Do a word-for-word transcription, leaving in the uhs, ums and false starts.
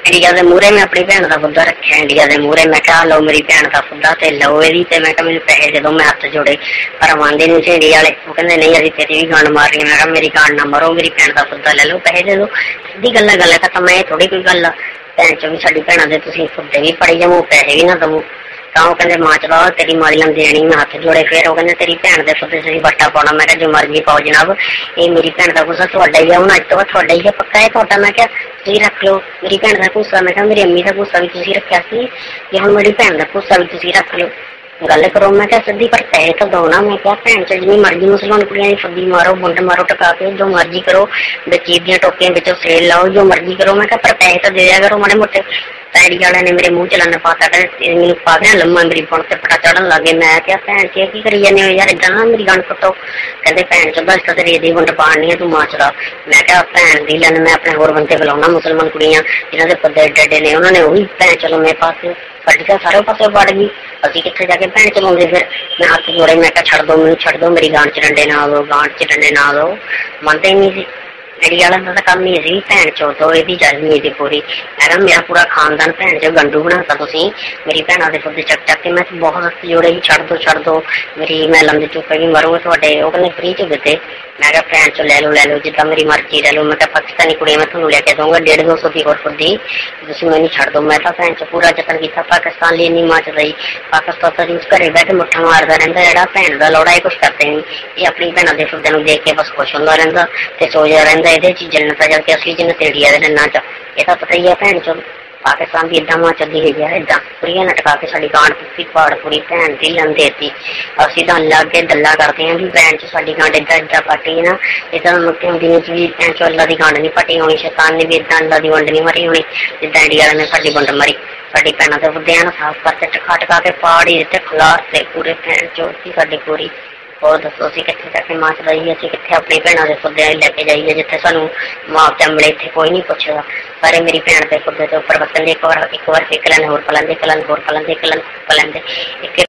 India के मूहरे मैं अपनी भैन का फुद्दा रखा इंडिया के मूहरे मैं क्या लो मेरी भैन का फुद्दा तो लो यदी तो मैं मैंने पैसे दे दो मैं हथ जोड़े पर आंदे नहीं से इंडिया वाले वो कहते नहीं अभी तेरी भी गंड मार रही मैं मेरी गंड ना मरो मेरी भैन का फुद्दा ले लो पैसे दे दो सीधी गल गल खत्म है थोड़ी कोई गल भैन चो भी साड़ी भैन के तुम फुद्दे भी पड़ी जावो पैसे भी ना दवो तो वो कहते मां चला तेरी मारी लम देनी मैं हथ जोड़े फिर वो कहते तेरी भैन के फुद्दे से बट्टा पाना मैं जो मर्जी पाओ जनाब ये मेरी भैन का गुस्सा थोड़ा ही है हूँ अज तो बाद थोड़ा ही है पक्का है थोड़ा मैं क्या तुम रख लो मेरी भैन का गुस्सा मैं क्या मेरी अम्मी का गुस्सा भी तुम रखा सी जे हम मेरी भैन का गुस्सा भी तुम रख लो गल करो मैं क्या सीधी पर पैसे तो दो ना मैं क्या भैन च जिनी मर्जी मुसलमान कुड़ियां फुद्दी मारो बुंड मारो टका के जो मर्जी करो बचीर दियां टोकियां बिचों सेल लाओ जो मर्जी करो मैं क्या पर पैसे तो दे दिया करो माड़े मोटे पैड़ी वाले ने मेरे मुंह चलाना पाता मैंने पा गया लम्मा मेरी पुण से पटा चढ़न लगे मैं क्या भैन च की करी जाने हो यार इदा ना मेरी गंढ पट्टो कहते भैन चो बस तेरी दी गुंड पानी है तू मां चला मैं क्या भैन दी लैन मैं अपने होर बंदे बुलाऊना मुसलमान कुड़ियां जिन्होंने पद्दे एडे एडे ने उन्होंने वही भैन चलो मेरे पास फट सारे पासे बढ़ गई अभी कितने जाके भैन चलाਉਂਦੇ फिर मैं हाथ जोड़े मैं क्या छड़ दो मैं छड़ दो मेरी गांठ च डंडे ना दो गांठ च डंडे ना दो मनते ही नहीं सी मेरी वाला का काम नहीं सी भैन चो तो यही चल नहीं थी पूरी मैं मेरा पूरा खानदान भैन चो गंडू बनाता तुम मेरी भैन के फुद्दे चक चक के मैं बहुत हथ जोड़े ही छड़ दो छड़ दो मेरी मैं लंबी चुपेगी मरूंगे थोड़े वो कहते फ्री च दिते मैं क्या भैन चो ले लो ले लो जिदा मेरी मर्जी ले लो मैं क्या पाकिस्तानी कुड़ी मैं थोड़ा लेके दूंगा डेढ़ दो सौ की और फुद्दी तुम मैंने छड़ दो मैं तो भैन चो पूरा जतन किया पाकिस्तान लिए नहीं मच रही पाकिस्तान तो न्यूज घरे बैठे मुठा मारता रहता जरा भैन का लौड़ा ही कुछ करते नहीं ये अपनी भैनों के फुद्दे देख के बस खुश होता रहता तो सोचता रहता ये जन्नत जबकि असली जन्नत इंडिया के नन्ना च ये तो पता ही है भैन चो पाकिस्तान की इदा मां चली गई है इदा कुड़ियां नटका के साड़ी गांठ पुट्टी पाड़ पूरी भैन की लन देती असं तो लग के गल्ला करते हैं भी भैन च साड़ी गांठ इदा इदा पटी ना इदा मुक्के दिन भी भैन चो अल्लाह की गांठ नहीं पटी होनी शैतान ने भी इदा अल्लाह की वंड नहीं मरी होनी जिदा इंडिया ने साड़ी वंड मरी साड़ी भैनों के फुद्दे साफ करके टका टका के पाड़ ही दिते खलारते पूरे भैन चोती साड़ी पूरी और दसो अं कितने जाके मां चलाइए अं कितने अपनी भैनों के फुद्दे लैके जाइए जिथे सानू मुआवजा मिले इतने कोई नहीं पुछदा सारे मेरी भैन के फुद्दे के उपर वसन एक बार एक बार फिक लैंदे होर पलैंदे कलन होर पलैंदे कलन पलैंदे एक